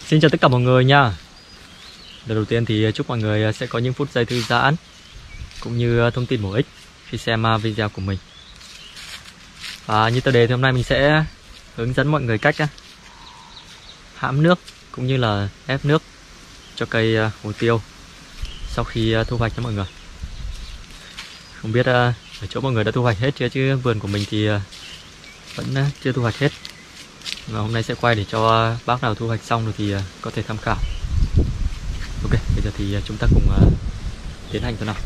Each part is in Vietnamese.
Xin chào tất cả mọi người nha. Lần đầu tiên thì chúc mọi người sẽ có những phút giây thư giãn cũng như thông tin bổ ích khi xem video của mình. Và như tiêu đề thì hôm nay mình sẽ hướng dẫn mọi người cách hãm nước cũng như là ép nước cho cây hồ tiêu sau khi thu hoạch cho mọi người. Không biết ở chỗ mọi người đã thu hoạch hết chưa, chứ vườn của mình thì vẫn chưa thu hoạch hết. Và hôm nay sẽ quay để cho bác nào thu hoạch xong rồi thì có thể tham khảo. Ok, bây giờ thì chúng ta cùng tiến hành thôi nào.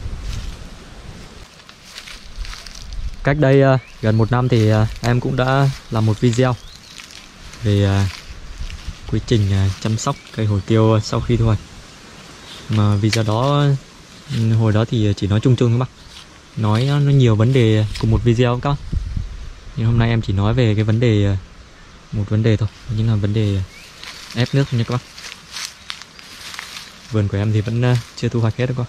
Cách đây gần 1 năm thì em cũng đã làm một video về quy trình chăm sóc cây hồ tiêu sau khi thu hoạch. Mà video đó hồi đó thì chỉ nói chung chung các bác, nói nó nhiều vấn đề cùng một video các bác. Nhưng hôm nay em chỉ nói về cái một vấn đề thôi, đó chính là vấn đề ép nước nha các bác. Vườn của em thì vẫn chưa thu hoạch hết đâu con.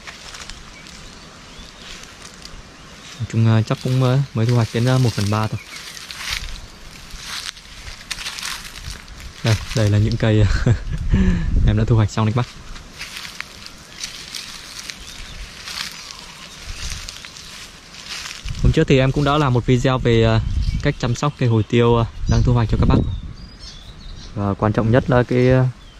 Nói chung chắc cũng mới thu hoạch đến 1/3 thôi. Đây là những cây em đã thu hoạch xong đấy các bác. Hôm trước thì em cũng đã làm một video về cách chăm sóc cây hồ tiêu đang thu hoạch cho các bác. Và quan trọng nhất là cái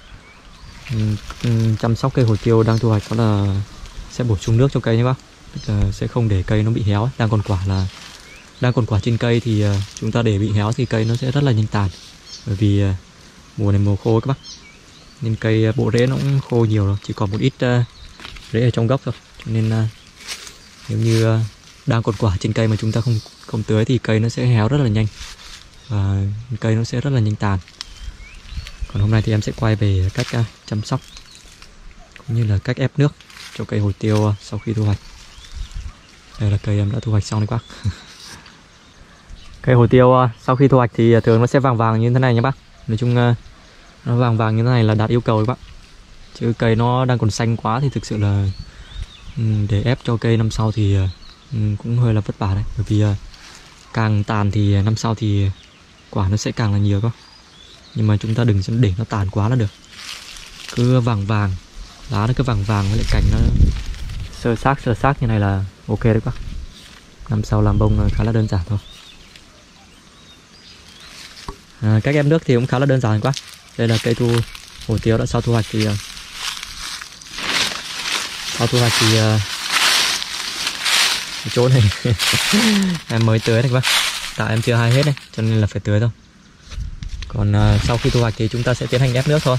chăm sóc cây hồ tiêu đang thu hoạch đó là sẽ bổ sung nước cho cây nhé bác. Tức là sẽ không để cây nó bị héo. Đang còn quả trên cây thì chúng ta để bị héo thì cây nó sẽ rất là nhanh tàn. Bởi vì mùa này mùa khô các bác, nên cây bộ rễ nó cũng khô nhiều rồi, chỉ còn một ít rễ ở trong gốc thôi. Cho nên nếu như đang còn quả trên cây mà chúng ta không tưới thì cây nó sẽ héo rất là nhanh và cây nó sẽ rất là nhanh tàn. Còn hôm nay thì em sẽ quay về cách chăm sóc cũng như là cách ép nước cho cây hồ tiêu sau khi thu hoạch. Đây là cây em đã thu hoạch xong đấy bác. Cây hồ tiêu sau khi thu hoạch thì thường nó sẽ vàng vàng như thế này nhé bác. Nói chung nó vàng vàng như thế này là đạt yêu cầu các bác. Chứ cây nó đang còn xanh quá thì thực sự là để ép cho cây năm sau thì cũng hơi là vất vả đấy. Bởi vì càng tàn thì năm sau thì quả nó sẽ càng là nhiều cơ. Nhưng mà chúng ta đừng để nó tàn quá là được. Cứ vàng vàng, lá nó cứ vàng vàng với lại cành nó sơ xác như này là ok đấy các bác. Năm sau làm bông khá là đơn giản thôi. Cách ép nước thì cũng khá là đơn giản quá. Đây là cây hồ tiêu đã sau thu hoạch thì cái chỗ này em mới tưới này các bác. Tại em chưa hái hết này, cho nên là phải tưới thôi. Còn sau khi thu hoạch thì chúng ta sẽ tiến hành ép nước thôi.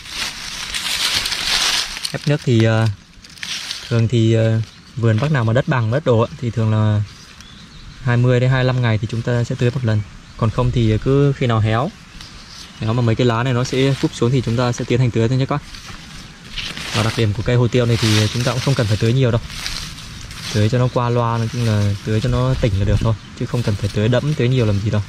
Ép nước thì thường thì vườn bác nào mà đất bằng đất đổ thì thường là 20 đến 25 ngày thì chúng ta sẽ tưới một lần. Còn không thì cứ khi nào héo mà mấy cái lá này nó sẽ cúp xuống thì chúng ta sẽ tiến hành tưới thôi nhé các bác. Và đặc điểm của cây hồ tiêu này thì chúng ta cũng không cần phải tưới nhiều đâu. Tưới cho nó qua loa, nói chung là tưới cho nó tỉnh là được thôi, chứ không cần phải tưới đẫm, tưới nhiều làm gì đâu.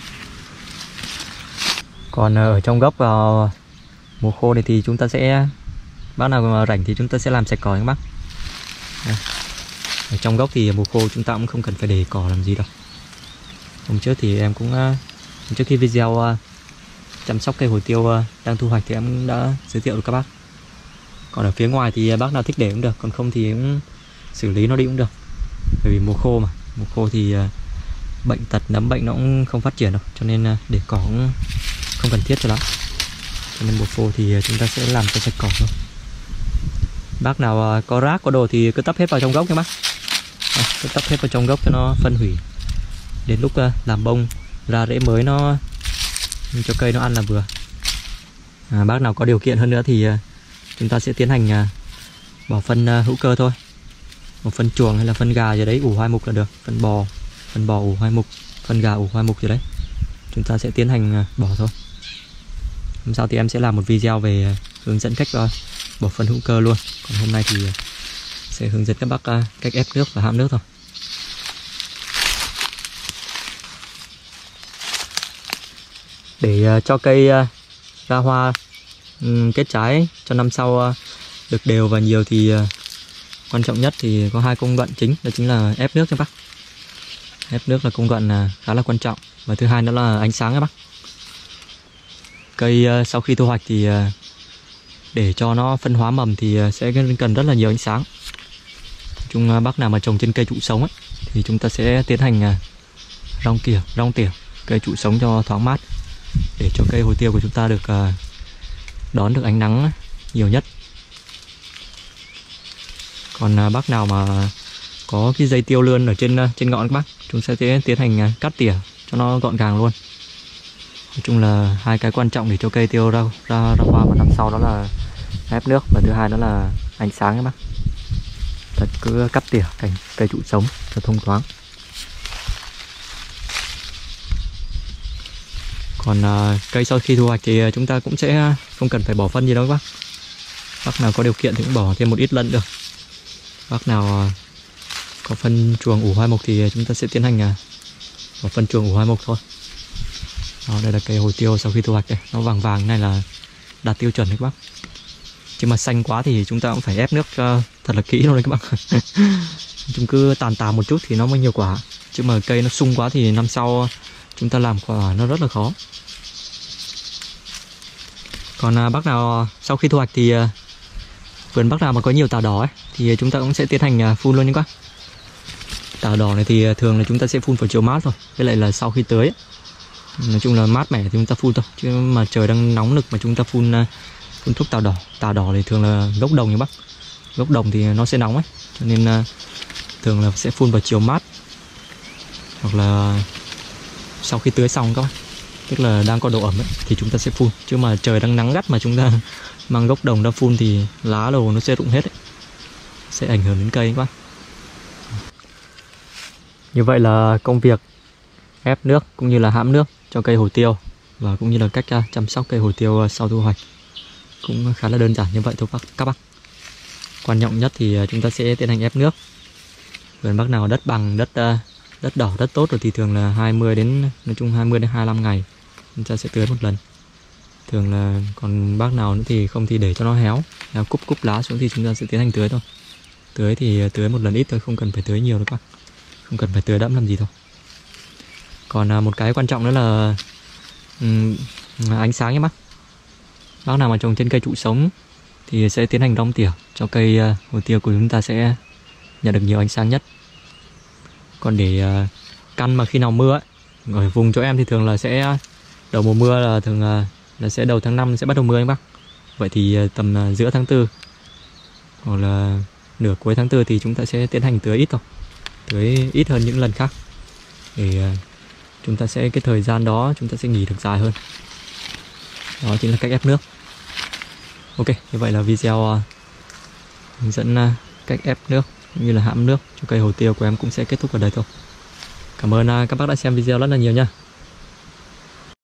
Còn ở trong gốc vào mùa khô này thì chúng ta sẽ, bác nào mà rảnh thì chúng ta sẽ làm sạch cỏ các bác. Ở trong gốc thì mùa khô chúng ta cũng không cần phải để cỏ làm gì đâu. Hôm trước thì em cũng trước khi video chăm sóc cây hồ tiêu đang thu hoạch thì em đã giới thiệu với các bác. Còn ở phía ngoài thì bác nào thích để cũng được, còn không thì cũng xử lý nó đi cũng được. Bởi vì mùa khô mà, mùa khô thì bệnh tật nấm bệnh nó cũng không phát triển đâu, cho nên để cỏ cũng không cần thiết cho lắm. Cho nên mùa khô thì chúng ta sẽ làm cho sạch cỏ thôi. Bác nào có rác có đồ thì cứ tấp hết vào trong gốc nha bác. Cứ tấp hết vào trong gốc cho nó phân hủy. Đến lúc làm bông ra rễ mới nó cho cây nó ăn là vừa. Bác nào có điều kiện hơn nữa thì chúng ta sẽ tiến hành bỏ phân hữu cơ thôi. Một phân chuồng hay là phân gà gì đấy ủ hoai mục là được. Phân bò ủ hoai mục, phân gà ủ hoai mục gì đấy, chúng ta sẽ tiến hành bỏ thôi. Hôm sau thì em sẽ làm một video về hướng dẫn cách bỏ phân hữu cơ luôn. Còn hôm nay thì sẽ hướng dẫn các bác cách ép nước và hãm nước thôi. Để cho cây ra hoa kết trái cho năm sau được đều và nhiều thì quan trọng nhất thì có 2 công đoạn chính, đó chính là ép nước cho bác. Ép nước là công đoạn khá là quan trọng. Và thứ hai nữa là ánh sáng các bác. Cây sau khi thu hoạch thì để cho nó phân hóa mầm thì sẽ cần rất là nhiều ánh sáng. Chúng bác nào mà trồng trên cây trụ sống ấy, thì chúng ta sẽ tiến hành rong tỉa cây trụ sống cho thoáng mát, để cho cây hồ tiêu của chúng ta được đón được ánh nắng nhiều nhất. Còn bác nào mà có cái dây tiêu lươn ở trên ngọn các bác, chúng sẽ tiến hành cắt tỉa cho nó gọn gàng luôn. Nói chung là hai cái quan trọng để cho cây tiêu ra hoa vào năm sau, đó là ép nước và thứ hai đó là ánh sáng các bác. Ta cứ cắt tỉa cành cây trụ sống cho thông thoáng. Còn cây sau khi thu hoạch thì chúng ta cũng sẽ không cần phải bỏ phân gì đâu các bác. Bác nào có điều kiện thì cũng bỏ thêm một ít lẫn được. Bác nào có phân chuồng ủ hoai mục thì chúng ta sẽ tiến hành bỏ phân chuồng ủ hoai mục thôi. Đó, đây là cây hồ tiêu sau khi thu hoạch đây. Nó vàng vàng này là đạt tiêu chuẩn đấy các bác. Chứ mà xanh quá thì chúng ta cũng phải ép nước thật là kỹ luôn đấy các bác. Chúng cứ tàn một chút thì nó mới nhiều quả. Chứ mà cây nó sung quá thì năm sau chúng ta làm quả nó rất là khó. Còn bác nào sau khi thu hoạch thì vườn bác nào mà có nhiều táo đỏ ấy, thì chúng ta cũng sẽ tiến hành phun luôn nhé các bác. Táo đỏ này thì thường là chúng ta sẽ phun vào chiều mát thôi, với lại là sau khi tưới ấy. Nói chung là mát mẻ thì chúng ta phun thôi, chứ mà trời đang nóng nực mà chúng ta phun thuốc táo đỏ thì thường là gốc đồng nhé bác. Gốc đồng thì nó sẽ nóng ấy, cho nên thường là sẽ phun vào chiều mát, hoặc là sau khi tưới xong các bác, tức là đang có độ ẩm ấy, thì chúng ta sẽ phun. Chứ mà trời đang nắng gắt mà chúng ta mang gốc đồng ra phun thì lá đồ nó sẽ rụng hết ấy. Sẽ ảnh hưởng đến cây các bác. Như vậy là công việc ép nước cũng như là hãm nước cho cây hồ tiêu, và cũng như là cách chăm sóc cây hồ tiêu sau thu hoạch cũng khá là đơn giản như vậy thôi các bác. Quan trọng nhất thì chúng ta sẽ tiến hành ép nước. Vườn bác nào đất bằng, đất đỏ, đất tốt rồi thì thường là 20 đến 25 ngày chúng ta sẽ tưới một lần. Thường là còn bác nào nữa thì không thì để cho nó héo cúp lá xuống thì chúng ta sẽ tiến hành tưới thôi. Tưới thì tưới một lần ít thôi, không cần phải tưới nhiều đâu các bác. Không cần phải tưới đẫm làm gì đâu. Còn một cái quan trọng nữa là ánh sáng nhé bác. Bác nào mà trồng trên cây trụ sống thì sẽ tiến hành rong tỉa cho cây hồ tiêu của chúng ta sẽ nhận được nhiều ánh sáng nhất. Còn để căn mà khi nào mưa ấy, ở vùng chỗ em thì thường là sẽ đầu mùa mưa là thường là sẽ đầu tháng 5 sẽ bắt đầu mưa anh bác. Vậy thì tầm giữa tháng 4 hoặc là nửa cuối tháng 4 thì chúng ta sẽ tiến hành tưới ít thôi. Tưới ít hơn những lần khác, để chúng ta sẽ cái thời gian đó chúng ta sẽ nghỉ được dài hơn. Đó chính là cách ép nước. Ok, như vậy là video hướng dẫn cách ép nước cũng như là hãm nước cho cây hồ tiêu của em cũng sẽ kết thúc ở đây thôi. Cảm ơn các bác đã xem video rất là nhiều nha.